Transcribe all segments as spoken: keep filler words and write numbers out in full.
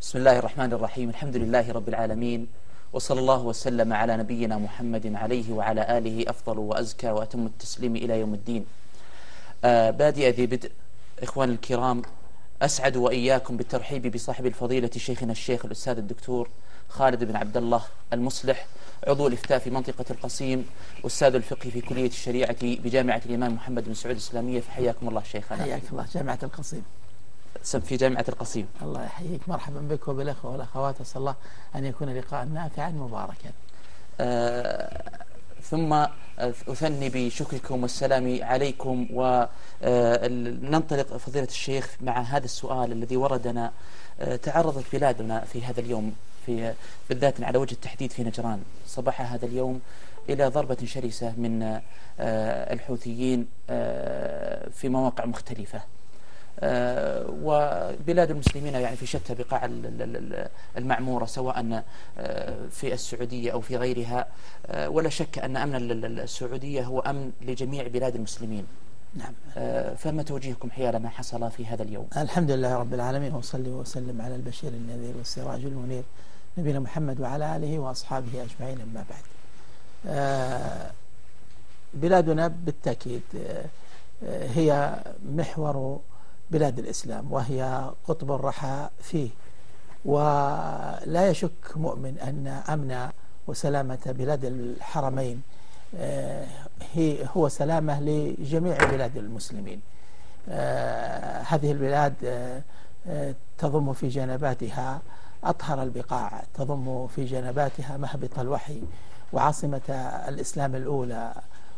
بسم الله الرحمن الرحيم. الحمد لله رب العالمين، وصلى الله وسلم على نبينا محمد عليه وعلى آله أفضل وأزكى وأتم التسليم إلى يوم الدين. آه بادئ ذي بدء، إخوان الكرام، أسعد وإياكم بالترحيب بصاحب الفضيلة شيخنا الشيخ الأستاذ الدكتور خالد بن عبد الله المصلح، عضو الإفتاء في منطقة القصيم، أستاذ الفقه في كلية الشريعة بجامعة الإمام محمد بن سعود الإسلامية. فحياكم الله شيخنا. حياك الله. جامعة القصيم. في جامعة القصيم. الله يحييك، مرحبا بك وبالأخوة والأخوات، أسأل الله أن يكون لقاء نافعا مباركا. آه ثم أثني بشكركم والسلام عليكم، وننطلق فضيلة الشيخ مع هذا السؤال الذي وردنا. آه تعرضت بلادنا في هذا اليوم، في بالذات على وجه التحديد في نجران، صباح هذا اليوم إلى ضربة شرسة من آه الحوثيين آه في مواقع مختلفة. آه وبلاد المسلمين يعني في شتى بقاع المعمورة، سواء آه في السعودية أو في غيرها، آه ولا شك أن أمن السعودية هو أمن لجميع بلاد المسلمين. نعم. آه فما توجيهكم حيال ما حصل في هذا اليوم؟ الحمد لله رب العالمين، وصلي وسلم على البشير النذير والسراج المنير نبينا محمد وعلى آله وأصحابه أجمعين. أما بعد، آه بلادنا بالتأكيد آه هي محور بلاد الإسلام، وهي قطب الرحى فيه، ولا يشك مؤمن أن أمن وسلامة بلاد الحرمين هي هو سلامة لجميع بلاد المسلمين. هذه البلاد تضم في جنباتها أطهر البقاع، تضم في جنباتها مهبط الوحي وعاصمة الإسلام الأولى،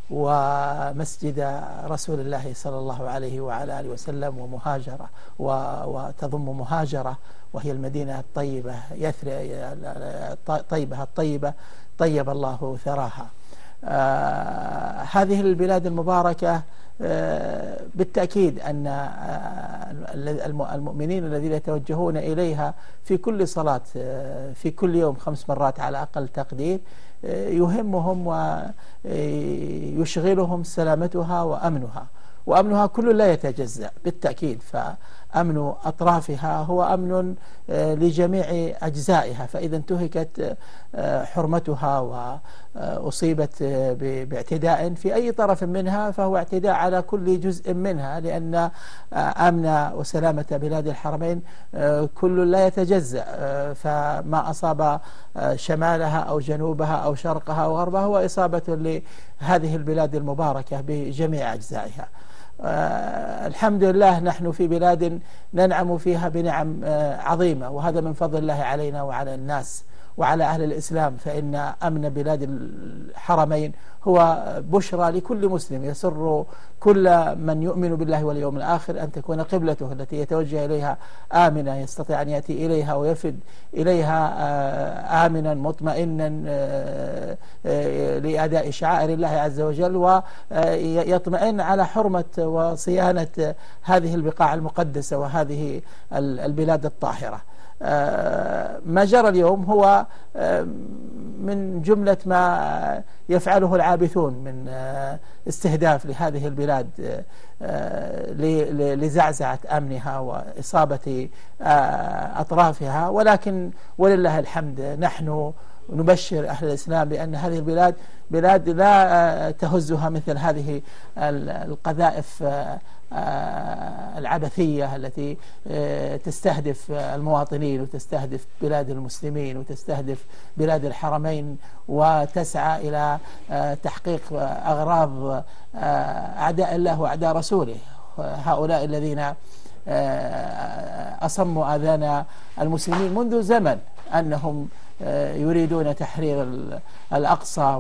ومسجد رسول الله صلى الله عليه وعلى آله وسلم، ومهاجرة وتضم مهاجرة وهي المدينة الطيبة يثرب، طيبة الطيبة طيب الله ثراها. آه هذه البلاد المباركة آه بالتأكيد أن آه المؤمنين الذين يتوجهون إليها في كل صلاة آه في كل يوم خمس مرات على أقل تقدير يهمهم ويشغلهم سلامتها وأمنها، وأمنها كل لا يتجزأ بالتأكيد، فأمن أطرافها هو أمن لجميع أجزائها، فإذا انتهكت حرمتها وأصيبت باعتداء في أي طرف منها فهو اعتداء على كل جزء منها، لأن أمن وسلامة بلاد الحرمين كل لا يتجزأ، فما أصاب شمالها أو جنوبها أو شرقها أو غربها هو إصابة لهذه البلاد المباركة بجميع أجزائها. آه الحمد لله، نحن في بلاد ننعم فيها بنعم آه عظيمة، وهذا من فضل الله علينا وعلى الناس وعلى أهل الإسلام، فإن أمن بلاد الحرمين هو بشرى لكل مسلم، يسر كل من يؤمن بالله واليوم الآخر أن تكون قبلته التي يتوجه إليها آمنة، يستطيع أن يأتي إليها ويفد إليها آمنا مطمئنا لأداء شعائر الله عز وجل، ويطمئن على حرمة وصيانة هذه البقاع المقدسة وهذه البلاد الطاهرة. ما جرى اليوم هو من جملة ما يفعله العابثون من استهداف لهذه البلاد لزعزعة أمنها وإصابة أطرافها، ولكن ولله الحمد نحن نبشر أهل الإسلام بأن هذه البلاد بلاد لا تهزها مثل هذه القذائف العبثية التي تستهدف المواطنين وتستهدف بلاد المسلمين وتستهدف بلاد الحرمين، وتسعى إلى تحقيق أغراض أعداء الله وأعداء رسوله. هؤلاء الذين أصموا آذان المسلمين منذ زمن أنهم يريدون تحرير الأقصى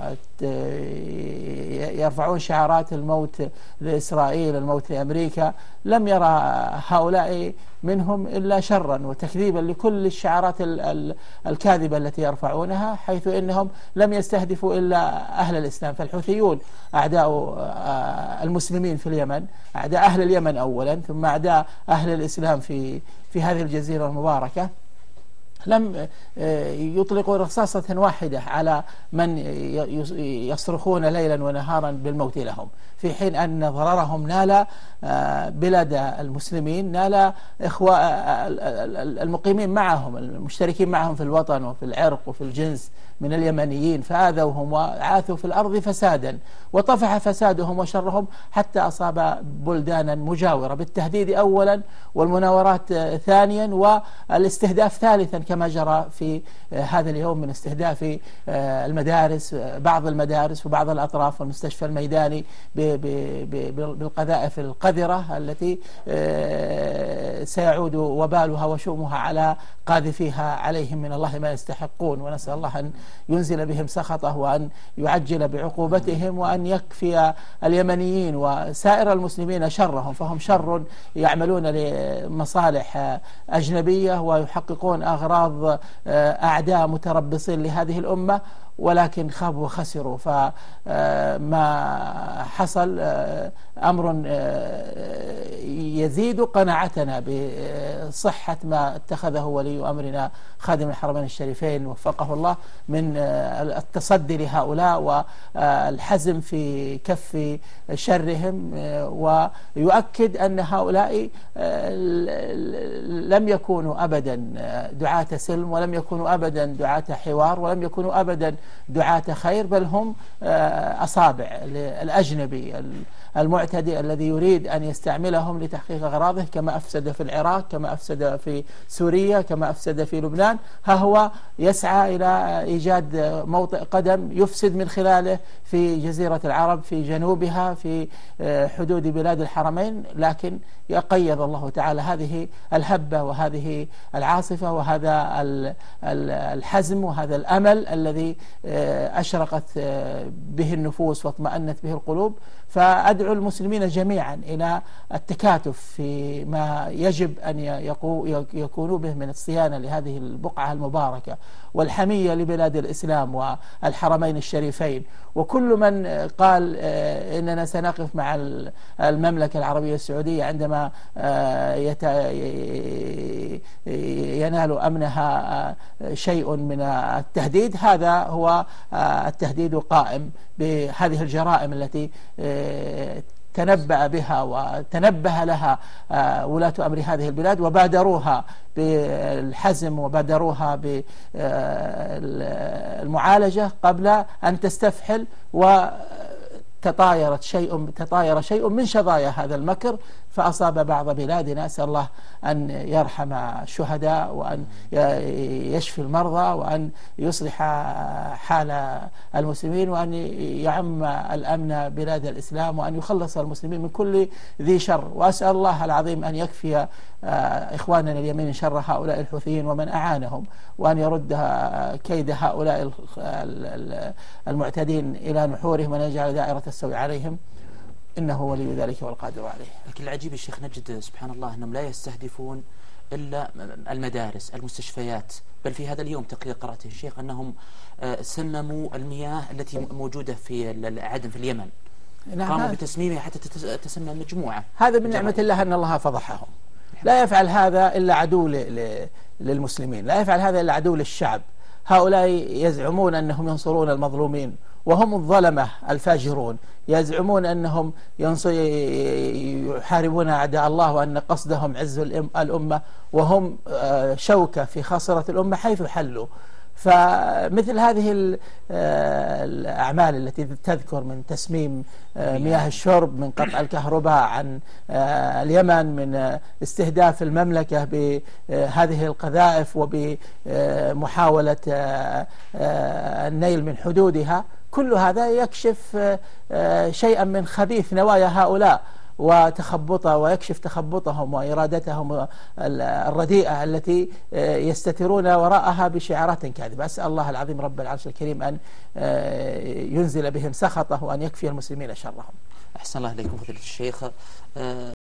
ويرفعون شعارات الموت لإسرائيل، الموت لأمريكا، لم يرى هؤلاء منهم إلا شرا وتكذيبا لكل الشعارات الكاذبة التي يرفعونها، حيث إنهم لم يستهدفوا إلا أهل الإسلام. فالحوثيون أعداء المسلمين في اليمن، أعداء أهل اليمن أولا، ثم أعداء أهل الإسلام في في هذه الجزيرة المباركة. لم يطلقوا رصاصة واحدة على من يصرخون ليلا ونهارا بالموت لهم، في حين أن ضررهم نال بلاد المسلمين، نال إخوة المقيمين معهم المشتركين معهم في الوطن وفي العرق وفي الجنس من اليمنيين، فآذوهم وعاثوا في الأرض فسادا، وطفح فسادهم وشرهم حتى أصاب بلدانا مجاورة بالتهديد أولا والمناورات ثانيا والاستهداف ثالثا، كما جرى في هذا اليوم من استهداف المدارس، بعض المدارس وبعض الأطراف والمستشفى الميداني بالقذائف القذرة التي سيعود وبالها وشؤمها على قاذفيها عليهم من الله ما يستحقون، ونسأل الله أن ينزل بهم سخطه وأن يعجل بعقوبتهم وأن يكفي اليمنيين وسائر المسلمين شرهم، فهم شر يعملون لمصالح أجنبية ويحققون أغراض أعداء متربصين لهذه الأمة، ولكن خابوا وخسروا. فما حصل أمر يزيد قناعتنا بصحة ما اتخذه ولي أمرنا خادم الحرمين الشريفين وفقه الله من التصدي لهؤلاء والحزم في كف شرهم، ويؤكد أن هؤلاء لم يكونوا أبدا دعاة سلم، ولم يكونوا أبدا دعاة حوار، ولم يكونوا أبدا دعاة خير، بل هم أصابع الأجنبي المعتدي الذي يريد أن يستعملهم لتحقيق أغراضه، كما أفسد في العراق، كما أفسد في سوريا، كما أفسد في لبنان. ها هو يسعى إلى إيجاد موطئ قدم يفسد من خلاله في جزيرة العرب، في جنوبها، في حدود بلاد الحرمين، لكن يقيض الله تعالى هذه الهبة وهذه العاصفة وهذا الحزم وهذا الأمل الذي أشرقت به النفوس واطمأنت به القلوب. فأدعو المسلمين جميعا إلى التكاتف في ما يجب أن يكونوا به من الصيانة لهذه البقعة المباركة والحمية لبلاد الإسلام والحرمين الشريفين. وكل من قال إننا سنقف مع المملكة العربية السعودية عندما ينال أمنها شيء من التهديد، هذا هو التهديد قائم بهذه الجرائم التي تنبأ بها وتنبه لها ولاة أمر هذه البلاد وبادروها بالحزم وبادروها بالمعالجة قبل أن تستفحل وتطايرت شيء تطاير شيء من شظايا هذا المكر فأصاب بعض بلادنا. أسأل الله أن يرحم الشهداء وأن يشفي المرضى وأن يصلح حال المسلمين وأن يعم الأمن بلاد الإسلام وأن يخلص المسلمين من كل ذي شر. وأسأل الله العظيم أن يكفي إخواننا اليمين شر هؤلاء الحوثيين ومن أعانهم، وأن يرد كيد هؤلاء المعتدين إلى نحورهم وأن يجعل دائرة السوء عليهم، إنه ولي ذلك والقادر عليه. لكن العجيب يا شيخ نجد سبحان الله أنهم لا يستهدفون إلا المدارس، المستشفيات، بل في هذا اليوم تقرير قرأته الشيخ أنهم سمموا المياه التي موجودة في عدن في اليمن. نعم، قاموا بتسميمها حتى تسمى مجموعة. هذا من نعمة الله أن الله فضحهم. لا يفعل هذا إلا عدو للمسلمين، لا يفعل هذا إلا عدو للشعب. هؤلاء يزعمون أنهم ينصرون المظلومين وهم الظلمة الفاجرون، يزعمون أنهم يحاربون أعداء الله وأن قصدهم عز الأمة وهم شوكة في خاصرة الأمة حيث حلوا. فمثل هذه الأعمال التي تذكر من تسميم مياه الشرب، من قطع الكهرباء عن اليمن، من استهداف المملكة بهذه القذائف وبمحاولة النيل من حدودها، كل هذا يكشف شيئا من خبيث نوايا هؤلاء وتخبطه، ويكشف تخبطهم وإرادتهم الرديئة التي يستترون وراءها بشعارات كاذبة. أسأل الله العظيم رب العرش الكريم أن ينزل بهم سخطه وأن يكفي المسلمين شرهم. أحسن الله إليكم فضيلة الشيخ.